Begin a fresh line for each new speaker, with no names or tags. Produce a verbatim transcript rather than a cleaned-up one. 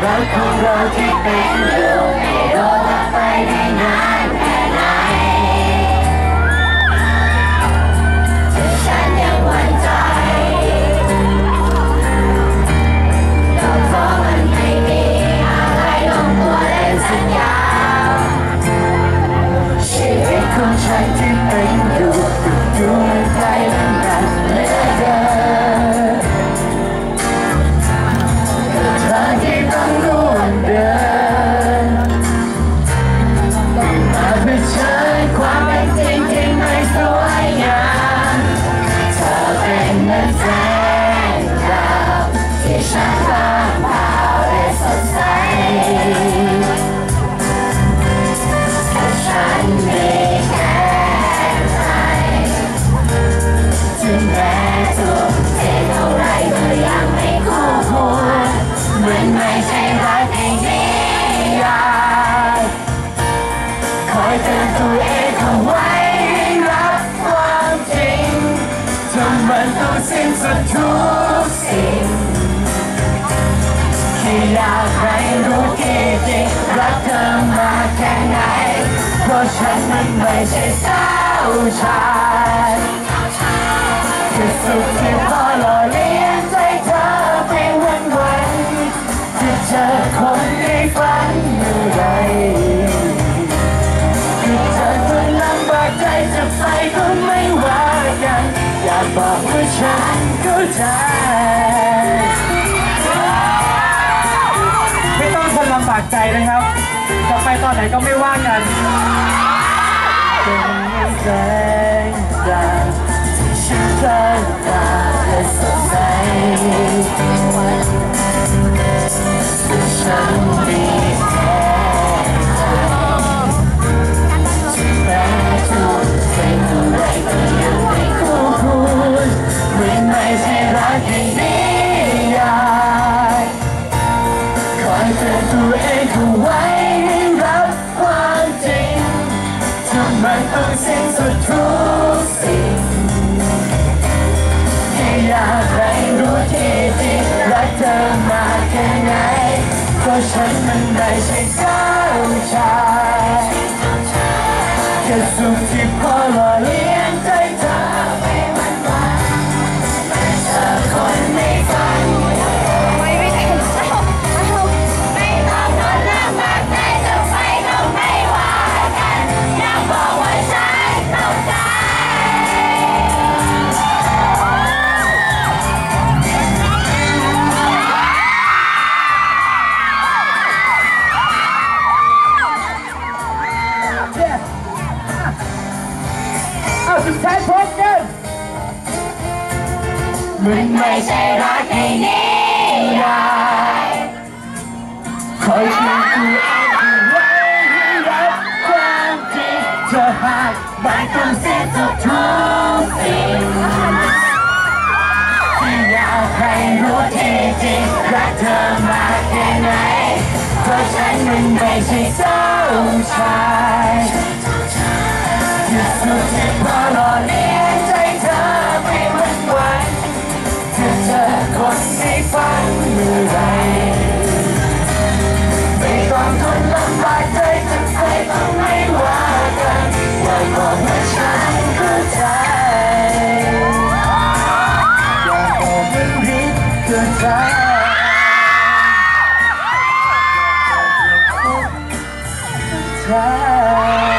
รักของเราที่เป็นอยู่ไม่รู้จะไปได้นานแค่ไหนที่ฉันยังหวั่นใจก็เพราะมันไม่มีอะไรลงตัวและสัญญาชีวิตของฉันที่เป็นอยู่ดูมันไกลและนานเหลือเกินเธอที่ต้องร่วมเดินต้องมาเผชิญความเป็นจริงที่ไม่สวยงามเธอเป็นเหมือนแสงดาวที่ฉันตามหาและสดใสแต่ฉันมีแค่ใจถึงแม้ทุกที่เท่าไรก็ยังไม่คู่ควรมันไม่ใช่รักในนิยายคอยเตือนตัวเองเอาไว้รับความจริงจนมันต้องสิ้นสุดทุกสิ่งแค่อยากให้รู้ที่จริงรักเธอมากแค่ไหนเพราะฉันมันไม่ใช่สาวชายแค่สุขที่พอหล่อเลี้ยงใจเธอไปวันวันจะเจอคนในฝันเมื่อไรคือเธอคนลำบากใจจะไปก็ไม่ว่ากันอยากบอกว่าฉันเข้าใจ
ไม่ต้องทนลำบากใจนะครับจะไปตอนไหนก็ไม่ว่ากัน
เป็นแสงดาวที่ฉันเดินตามและสดใสฉันมีแค่ใจถึงแม้ทุกสิ่งอะไรก็ยังไม่คู่ควรมันไม่ใช่รักแห่งนิยายคอยเตือนตัวเองเอาไว้ให้รับความจริงทำมันต้องสิ้นสุดทุกสิ่งแค่อยากให้รู้ที่จริงรักเธอมากแค่ไหนเพราะฉันมันไม่ใช่สาวชายแค่สุขที่พอหล่อเลี้ยงใจเธอไปวันวันไม่เจอคนในฝันไม่ไม่ใช่เจ้าไม่ต้องทนลำบากใจจะไปก็ไม่ว่ากันอยากบอกว่าฉันเข้าใจ
เอาสุดท้ายพบกัน
มันไม่ใช่รักในนิยายคอยเตือนตัวเองเอาไว้ให้รับความจริงเธอหากไม่ต้องเสียสุดทุกสิ่งที่อยากให้รู้ที่จริงรักเธอมากแค่ไหนเพราะฉันมันไม่ใช่สาวชายที่สุดที่พอหล่อเลี้ยงใจเธอไปวันวันจะเจอคนในฝันเมื่อไรไม่ต้องทนลำบากใจจะไปก็ไม่ว่ากันอย่าบอกว่าฉันเข้าใจอย่าบอกว่าริบเกินใจใจ